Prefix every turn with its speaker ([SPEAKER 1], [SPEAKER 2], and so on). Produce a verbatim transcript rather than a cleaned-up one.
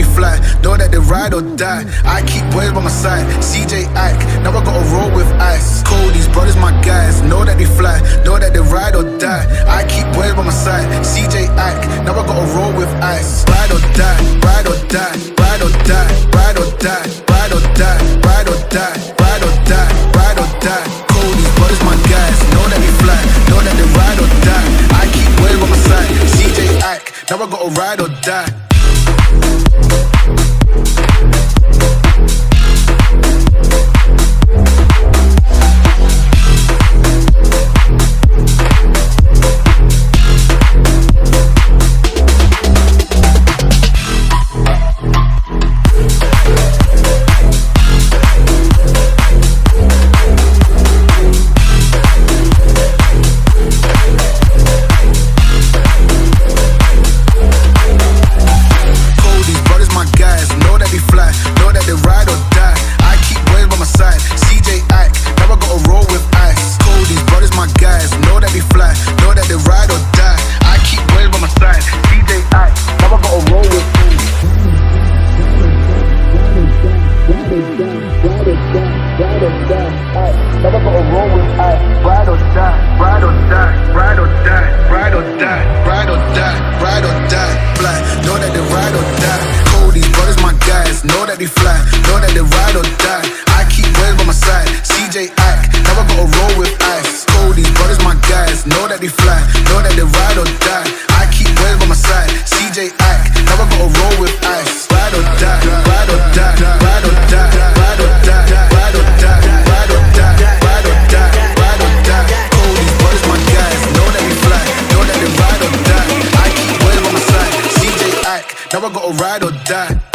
[SPEAKER 1] they fly, know that they ride or die. I keep boys by my side, C J Ike, now I gotta roll with ice. Cody's brothers, my guys, know that they fly, know that they ride or die. I keep boys by my side, C J Ike, now I gotta roll with ice. Ride or die, ride or die, ride or die, ride or die, ride or die, ride or die, ride or die, ride or die. Cody's brothers, my guys, know that they fly, know that they ride or die. I keep boys by my side, C J Ike, now I gotta ride or die. Know that they fly, know that they ride or die. I keep boys by my side, C J Ike, now I gotta roll with ice. Cody's brothers, my guys, know that they fly, know that they ride or die. I keep boys by my side, C J Ike, now I gotta roll with ice. Ride or die, ride or die, ride or die, ride or die, ride or die, ride or die, ride or die, ride or die. Cody's brothers, my guys, know that they fly, know that they ride or die. I keep boys by my side, C J Ike, now I gotta ride or die.